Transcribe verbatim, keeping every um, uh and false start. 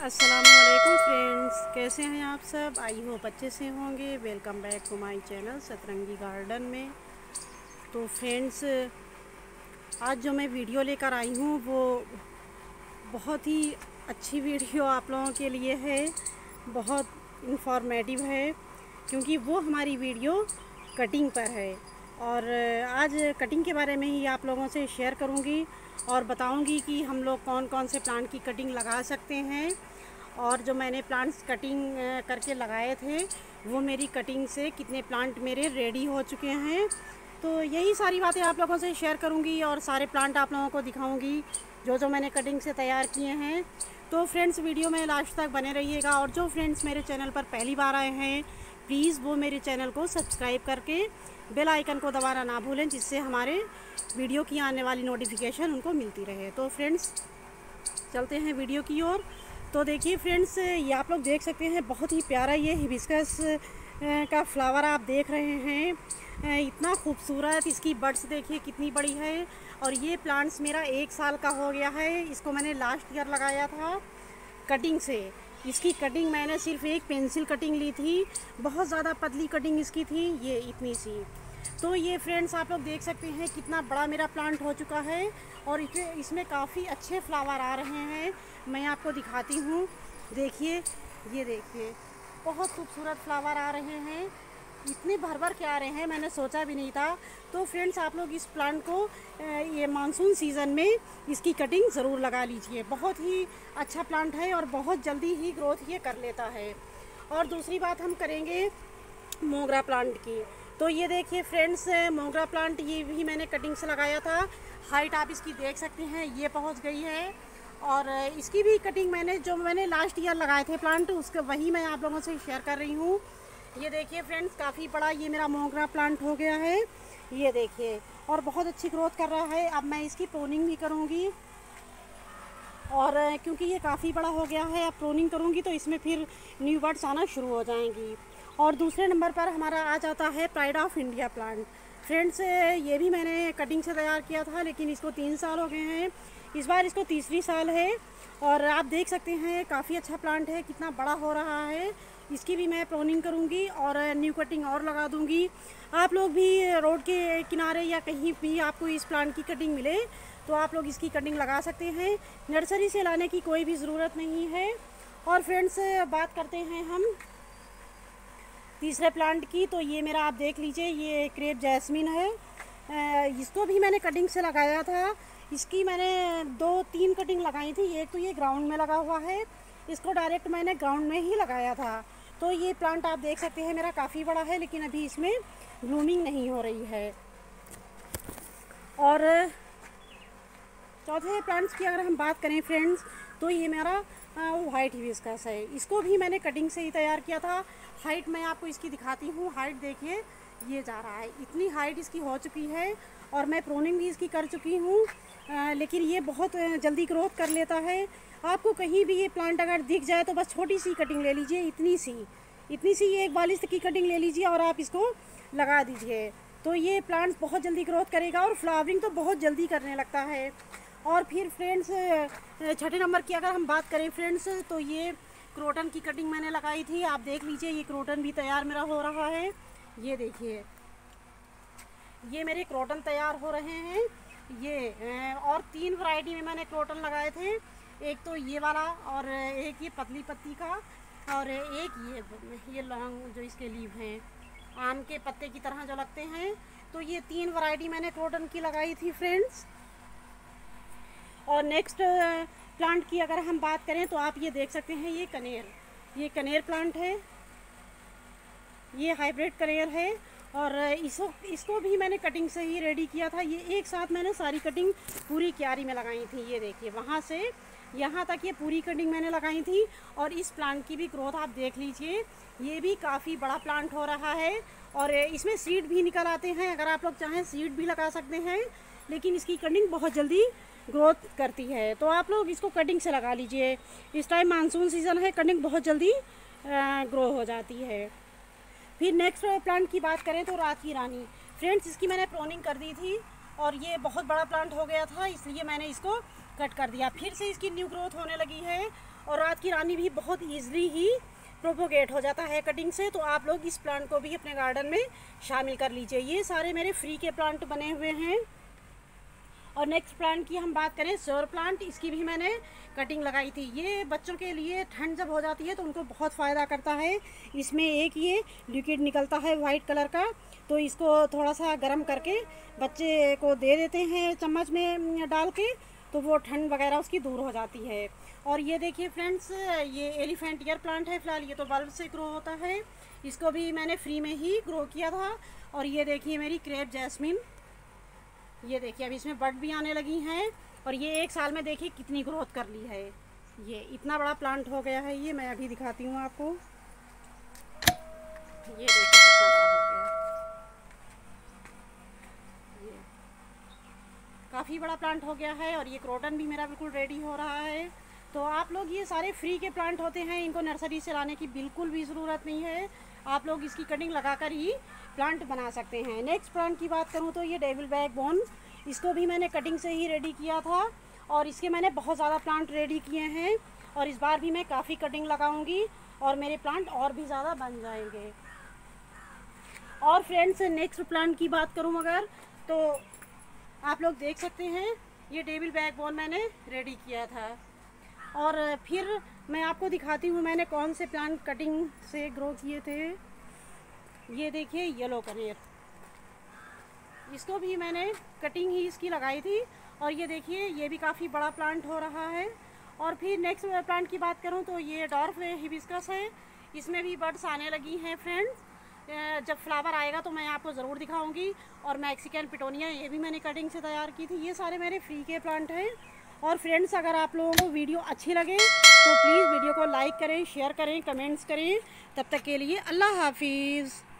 अस्सलामुअलैकुम फ्रेंड्स, कैसे हैं आप सब। आई होप अच्छे से होंगे। Welcome back to my channel Satrangi garden में। तो फ्रेंड्स, आज जो मैं वीडियो लेकर आई हूँ वो बहुत ही अच्छी वीडियो आप लोगों के लिए है। बहुत इंफॉर्मेटिव है क्योंकि वो हमारी वीडियो कटिंग पर है। और आज कटिंग के बारे में ही आप लोगों से शेयर करूँगी और बताऊंगी कि हम लोग कौन कौन से प्लांट की कटिंग लगा सकते हैं। और जो मैंने प्लांट्स कटिंग करके लगाए थे वो मेरी कटिंग से कितने प्लांट मेरे रेडी हो चुके हैं। तो यही सारी बातें आप लोगों से शेयर करूंगी और सारे प्लांट आप लोगों को दिखाऊंगी जो जो मैंने कटिंग से तैयार किए हैं। तो फ्रेंड्स, वीडियो में लास्ट तक बने रहिएगा। और जो फ्रेंड्स मेरे चैनल पर पहली बार आए हैं प्लीज़ वो मेरे चैनल को सब्सक्राइब करके बेल आइकन को दबाना ना भूलें, जिससे हमारे वीडियो की आने वाली नोटिफिकेशन उनको मिलती रहे। तो फ्रेंड्स, चलते हैं वीडियो की ओर। तो देखिए फ्रेंड्स, ये आप लोग देख सकते हैं बहुत ही प्यारा ये हिबिस्कस का फ्लावर आप देख रहे हैं। इतना खूबसूरत, इसकी बड्स देखिए कितनी बड़ी है। और ये प्लांट्स मेरा एक साल का हो गया है। इसको मैंने लास्ट ईयर लगाया था कटिंग से। इसकी कटिंग मैंने सिर्फ एक पेंसिल कटिंग ली थी, बहुत ज़्यादा पतली कटिंग इसकी थी, ये इतनी सी। तो ये फ्रेंड्स आप लोग देख सकते हैं कितना बड़ा मेरा प्लांट हो चुका है और इसमें काफ़ी अच्छे फ्लावर आ रहे हैं। मैं आपको दिखाती हूँ, देखिए, ये देखिए बहुत खूबसूरत फ्लावर आ रहे हैं। इतने भर भर के आ रहे हैं, मैंने सोचा भी नहीं था। तो फ्रेंड्स, आप लोग इस प्लांट को ये मानसून सीज़न में इसकी कटिंग ज़रूर लगा लीजिए। बहुत ही अच्छा प्लांट है और बहुत जल्दी ही ग्रोथ ये कर लेता है। और दूसरी बात हम करेंगे मोगरा प्लांट की। तो ये देखिए फ्रेंड्स, मोगरा प्लांट ये भी मैंने कटिंग से लगाया था। हाइट आप इसकी देख सकते हैं, ये पहुंच गई है। और इसकी भी कटिंग मैंने जो मैंने लास्ट ईयर लगाए थे प्लांट, उसके वही मैं आप लोगों से शेयर कर रही हूँ। ये देखिए फ्रेंड्स, काफ़ी बड़ा ये मेरा मोगरा प्लांट हो गया है, ये देखिए, और बहुत अच्छी ग्रोथ कर रहा है। अब मैं इसकी प्रूनिंग भी करूँगी। और क्योंकि ये काफ़ी बड़ा हो गया है, अब प्रूनिंग करूँगी तो इसमें फिर न्यू बर्ड्स आना शुरू हो जाएंगी। और दूसरे नंबर पर हमारा आ जाता है pride of India plant. Friends, ये भी मैंने कटिंग से तैयार किया था, लेकिन इसको तीन साल हो गए हैं, इस बार इसको तीसरी साल है। और आप देख सकते हैं काफ़ी अच्छा प्लांट है, कितना बड़ा हो रहा है। इसकी भी मैं प्रूनिंग करूँगी और न्यू कटिंग और लगा दूँगी। आप लोग भी रोड के किनारे या कहीं भी आपको इस प्लांट की कटिंग मिले तो आप लोग इसकी कटिंग लगा सकते हैं। नर्सरी से लाने की कोई भी ज़रूरत नहीं है। और फ्रेंड्स, बात करते हैं हम तीसरे प्लांट की। तो ये मेरा आप देख लीजिए, ये क्रेप जैस्मिन है। इसको भी मैंने कटिंग से लगाया था। इसकी मैंने दो तीन कटिंग लगाई थी। एक तो ये ग्राउंड में लगा हुआ है, इसको डायरेक्ट मैंने ग्राउंड में ही लगाया था। तो ये प्लांट आप देख सकते हैं मेरा काफ़ी बड़ा है, लेकिन अभी इसमें ब्लूमिंग नहीं हो रही है। और चौथे प्लांट्स की अगर हम बात करें फ्रेंड्स, तो ये मेरा वाइट हिबिस्कस है। इसको भी मैंने कटिंग से ही तैयार किया था। हाइट मैं आपको इसकी दिखाती हूँ, हाइट देखिए, ये जा रहा है, इतनी हाइट इसकी हो चुकी है। और मैं प्रूनिंग भी इसकी कर चुकी हूँ, लेकिन ये बहुत जल्दी ग्रोथ कर लेता है। आपको कहीं भी ये प्लांट अगर दिख जाए तो बस छोटी सी कटिंग ले लीजिए, इतनी सी इतनी सी एक बालिश की कटिंग ले लीजिए और आप इसको लगा दीजिए। तो ये प्लांट बहुत जल्दी ग्रोथ करेगा और फ्लावरिंग तो बहुत जल्दी करने लगता है। और फिर फ्रेंड्स, छठे नंबर की अगर हम बात करें फ्रेंड्स, तो ये क्रोटन की कटिंग मैंने लगाई थी। आप देख लीजिए, ये क्रोटन भी तैयार मेरा हो रहा है। ये देखिए, ये मेरे क्रोटन तैयार हो रहे हैं। ये और तीन वैरायटी में मैंने क्रोटन लगाए थे। एक तो ये वाला, और एक ये पतली पत्ती का, और एक ये ये लॉन्ग जो इसके लीव हैं, आम के पत्ते की तरह जो लगते हैं। तो ये तीन वैरायटी मैंने क्रोटन की लगाई थी फ्रेंड्स। और नेक्स्ट प्लांट की अगर हम बात करें तो आप ये देख सकते हैं, ये कनेर ये कनेर प्लांट है, ये हाइब्रिड कनेर है। और इसको इसको भी मैंने कटिंग से ही रेडी किया था। ये एक साथ मैंने सारी कटिंग पूरी क्यारी में लगाई थी। ये देखिए, वहाँ से यहाँ तक ये पूरी कटिंग मैंने लगाई थी। और इस प्लांट की भी ग्रोथ आप देख लीजिए, ये भी काफ़ी बड़ा प्लांट हो रहा है। और इसमें सीड भी निकल आते हैं, अगर आप लोग चाहें सीड भी लगा सकते हैं, लेकिन इसकी कटिंग बहुत जल्दी ग्रोथ करती है। तो आप लोग इसको कटिंग से लगा लीजिए। इस टाइम मानसून सीज़न है, कटिंग बहुत जल्दी ग्रो हो जाती है। फिर नेक्स्ट प्लांट की बात करें तो रात की रानी। फ्रेंड्स, इसकी मैंने प्रूनिंग कर दी थी और ये बहुत बड़ा प्लांट हो गया था, इसलिए मैंने इसको कट कर दिया, फिर से इसकी न्यू ग्रोथ होने लगी है। और रात की रानी भी बहुत ईजिली ही प्रोपोगेट हो जाता है कटिंग से। तो आप लोग इस प्लांट को भी अपने गार्डन में शामिल कर लीजिए। ये सारे मेरे फ्री के प्लांट बने हुए हैं। और नेक्स्ट प्लांट की हम बात करें, श्योर प्लांट, इसकी भी मैंने कटिंग लगाई थी। ये बच्चों के लिए ठंड जब हो जाती है तो उनको बहुत फ़ायदा करता है। इसमें एक ये लिक्विड निकलता है वाइट कलर का, तो इसको थोड़ा सा गर्म करके बच्चे को दे देते हैं चम्मच में डाल के, तो वो ठंड वगैरह उसकी दूर हो जाती है। और ये देखिए फ्रेंड्स, ये एलिफेंट ईयर प्लांट है। फ़िलहाल ये तो बल्ब से ग्रो होता है, इसको भी मैंने फ्री में ही ग्रो किया था। और ये देखिए मेरी क्रेप जैस्मिन, ये देखिए अभी इसमें बड भी आने लगी हैं। और ये एक साल में देखिए कितनी ग्रोथ कर ली है। ये इतना बड़ा प्लांट हो गया है। ये मैं अभी दिखाती हूँ आपको, ये देखिए कितना बड़ा हो गया। ये काफ़ी बड़ा प्लांट हो गया है। और ये क्रोटन भी मेरा बिल्कुल रेडी हो रहा है। तो आप लोग, ये सारे फ्री के प्लांट होते हैं, इनको नर्सरी से लाने की बिल्कुल भी ज़रूरत नहीं है। आप लोग इसकी कटिंग लगाकर ही प्लांट बना सकते हैं। नेक्स्ट प्लांट की बात करूं तो ये डेविल बैक बोन, इसको भी मैंने कटिंग से ही रेडी किया था। और इसके मैंने बहुत ज़्यादा प्लांट रेडी किए हैं। और इस बार भी मैं काफ़ी कटिंग लगाऊंगी और मेरे प्लांट और भी ज़्यादा बन जाएंगे। और फ्रेंड्स, नेक्स्ट प्लांट की बात करूं अगर, तो आप लोग देख सकते हैं ये डेविल बैक बोन मैंने रेडी किया था। और फिर मैं आपको दिखाती हूँ मैंने कौन से प्लांट कटिंग से ग्रो किए थे। ये देखिए येलो कनेर, इसको भी मैंने कटिंग ही इसकी लगाई थी। और ये देखिए ये भी काफ़ी बड़ा प्लांट हो रहा है। और फिर नेक्स्ट प्लांट की बात करूँ तो ये डॉर्फ हिबिस्कस है, इसमें भी बड्स आने लगी हैं फ्रेंड्स। जब फ्लावर आएगा तो मैं आपको ज़रूर दिखाऊंगी। और मैक्सिकन पिटोनिया, ये भी मैंने कटिंग से तैयार की थी। ये सारे मेरे फ्री के प्लांट हैं। और फ्रेंड्स, अगर आप लोगों को वीडियो अच्छी लगे तो प्लीज़ वीडियो को लाइक करें, शेयर करें, कमेंट्स करें। तब तक के लिए अल्लाह हाफिज़।